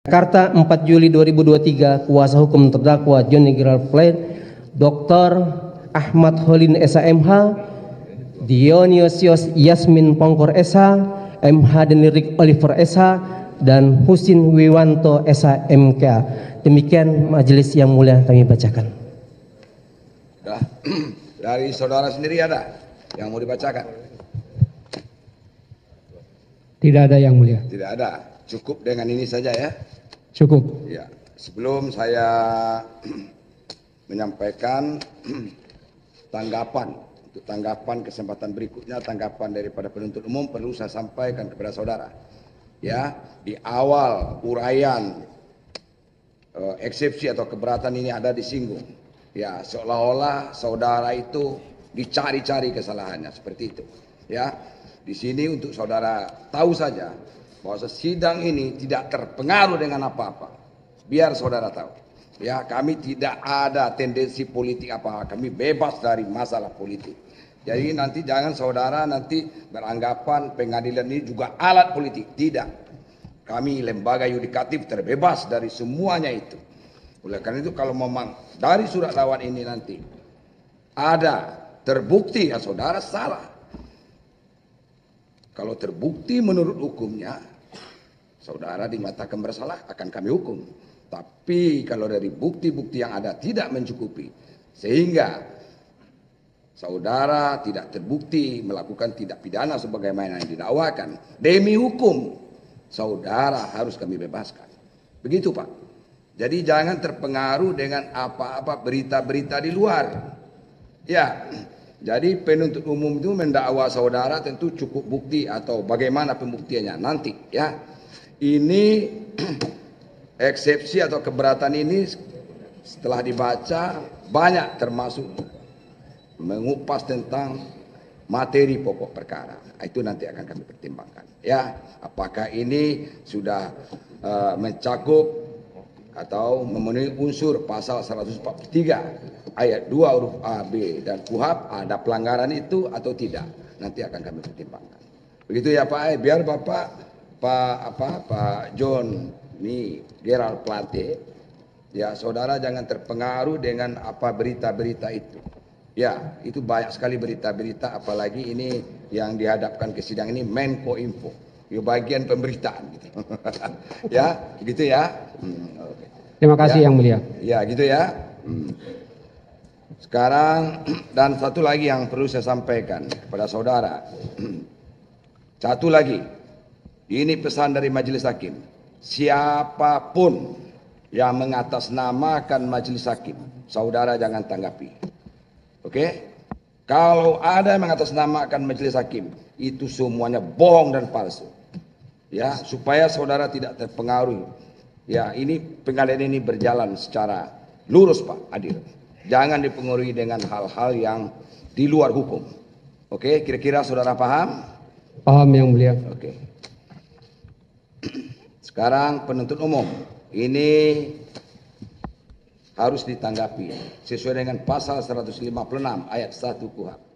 Jakarta 4 Juli 2023, kuasa hukum terdakwa Johnny Gerald Plate, Dr. Ahmad Holin SH, Dionysius Yasmin Pongkor SH, MH Denirik Oliver SH, dan Husin Wiwanto SH MK. Demikian majelis yang mulia kami bacakan. Dari saudara sendiri ada yang mau dibacakan? Tidak ada yang mulia. Tidak ada. Cukup dengan ini saja ya. Cukup. Ya, sebelum saya menyampaikan tanggapan, untuk tanggapan kesempatan berikutnya, tanggapan daripada penuntut umum perlu saya sampaikan kepada saudara. Ya, di awal uraian eksepsi atau keberatan ini ada disinggung. Ya, seolah-olah saudara itu dicari-cari kesalahannya, seperti itu. Ya, di sini untuk saudara tahu saja bahwa sidang ini tidak terpengaruh dengan apa-apa. Biar saudara tahu. Ya, kami tidak ada tendensi politik apa, kami bebas dari masalah politik. Jadi nanti jangan saudara nanti beranggapan pengadilan ini juga alat politik. Tidak. Kami lembaga yudikatif terbebas dari semuanya itu. Oleh karena itu kalau memang dari surat dakwaan ini nanti ada terbukti ya saudara salah. Kalau terbukti menurut hukumnya, saudara dinyatakan bersalah akan kami hukum. Tapi kalau dari bukti-bukti yang ada tidak mencukupi, sehingga saudara tidak terbukti melakukan tindak pidana sebagaimana yang didakwakan, demi hukum, saudara harus kami bebaskan. Begitu Pak. Jadi jangan terpengaruh dengan apa-apa berita-berita di luar. Ya, jadi penuntut umum itu mendakwa saudara tentu cukup bukti atau bagaimana pembuktiannya nanti ya. Ini eksepsi atau keberatan ini setelah dibaca banyak termasuk mengupas tentang materi pokok perkara. Itu nanti akan kami pertimbangkan ya. Apakah ini sudah mencakup atau memenuhi unsur pasal 143 ayat 2 huruf A, B dan KUHP ada pelanggaran itu atau tidak. Nanti akan kami pertimbangkan. Begitu ya Pak, biar Pak John Gerald Plate, ya saudara jangan terpengaruh dengan apa berita-berita itu. Ya, itu banyak sekali berita-berita, apalagi ini yang dihadapkan ke sidang ini Menko Info, ya bagian pemberitaan gitu. Ya, gitu ya. Okay. Terima kasih ya, yang mulia. Ya, gitu ya. Sekarang dan satu lagi yang perlu saya sampaikan kepada saudara. Satu lagi, ini pesan dari majelis hakim. Siapapun yang mengatasnamakan majelis hakim, saudara jangan tanggapi. Oke? Kalau ada yang mengatasnamakan majelis hakim, itu semuanya bohong dan palsu. Ya, supaya saudara tidak terpengaruh. Ya, ini pengadilan ini berjalan secara lurus Pak, adil. Jangan dipengaruhi dengan hal-hal yang di luar hukum. Oke, kira-kira saudara paham? Paham yang mulia. Oke. Sekarang penuntut umum ini harus ditanggapi sesuai dengan pasal 156 ayat 1 KUHP.